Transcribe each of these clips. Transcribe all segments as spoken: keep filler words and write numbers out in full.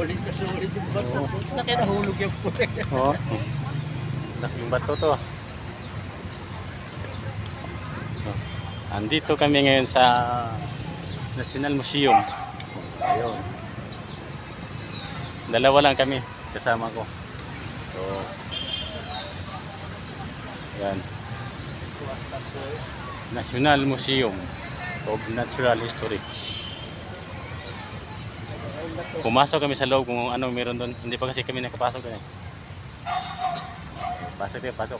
Sulit na sulit yung bato. Laki nahulog yung puti. Oo. Laking bato to. Oh. Andito kami ngayon sa National Museum. Ayun. Dalawa lang kami kasama ko. So, yan. National Museum of Natural History. Pumasok kami sa loob kung ano meron doon. Hindi pa kasi kami nakapasok doon eh. Pasok tayo, pasok.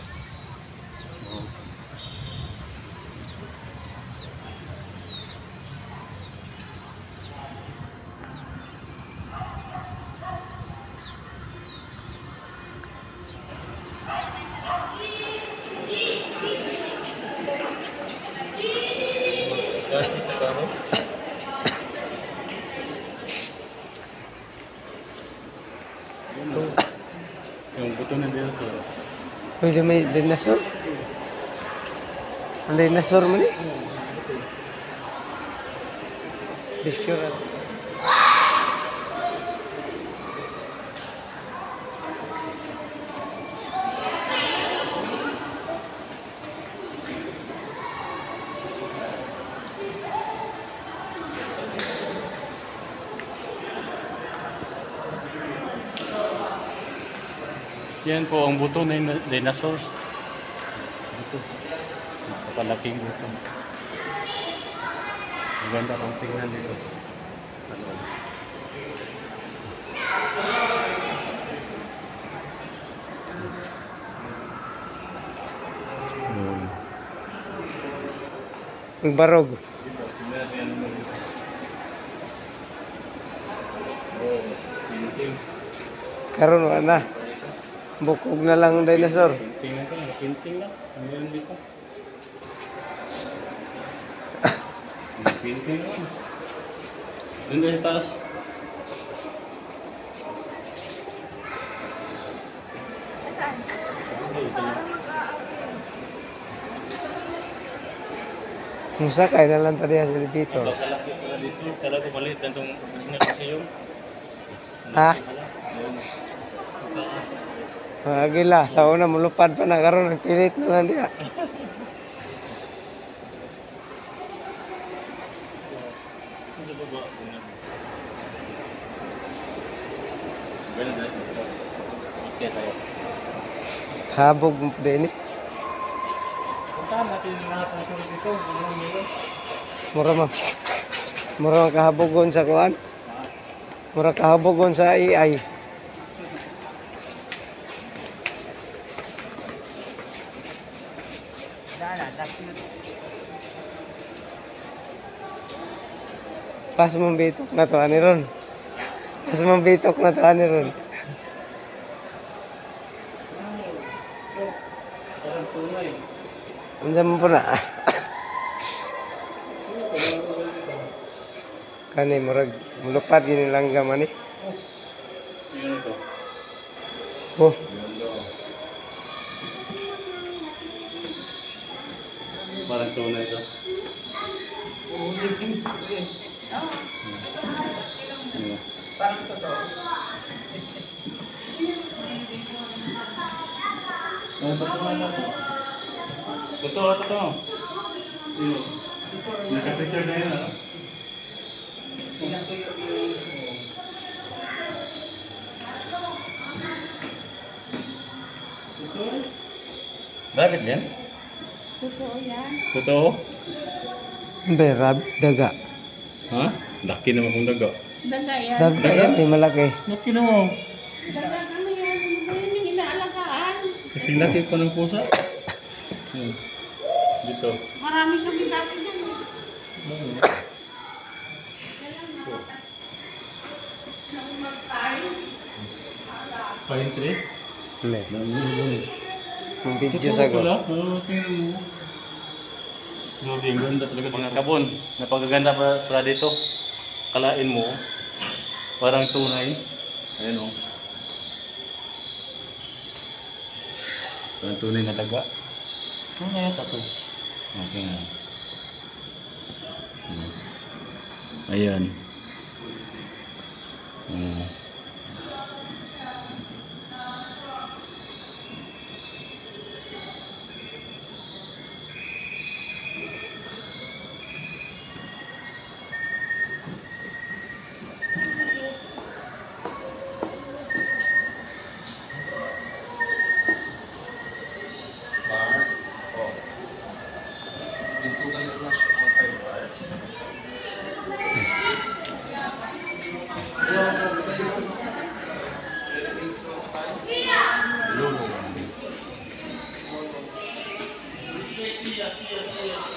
Yung buto na dinosaur. Pwede may dinosaur? Ang dinosaur mo ni? Discura. Yan po ang buto ng dinosaur. Buto. Napakalaking buto. Ang ganda pang tingnan dito. Ano? Hmm. Ang barog. Karon wala na. Bukog na lang ang dinosaur. Tingnan ko lang, painting lang. Meron dito. Painting lang. Doon tayo sa taas. Musakay na lang tadi sa dito. Kalaki pala dito. Kala ko maliit lang itong museum. Ha? Agila, sa una mulupad pa na karon nagpilit na lang diya. Habog mo din eh. Puntahan natin yung lahat ng sulit dito. Mura ma. Mura kahabogon sa kuan. Mura kahabogon sa A I. Pas mong bitok na to ani ron. Pas mong bitok na to ani ron. Unsa mo po na? Kani murag mulupad gini langgam ani. Yun to. Oh, Parang tunay to. Parang totoo. Ano ba ito? Totoo, totoo. Naka-t-shirt na yun, ano? Bakit yan? Totoo yan. Totoo? berab daga. Ha? Laki naman kung daga. Daga yan. Daga yan eh malaki. Laki naman. Daga ano yan? Ano yung inaalagaan? Kasi laki pa ng pusa. Hmm. Dito. Marami kami dati yan. Hmm. Pine tree? Ne. Hmm. Ang video sa ko. Wala. Oh, tingnan mo. Grabe, ang ganda talaga. Mga kabon, napagaganda pa pala dito. Kalain mo, parang tunay. Ayan o. Parang tunay na daga. Tunay ata to. Okay nga. Hmm. Ayan. Hmm. yes, yes, yes.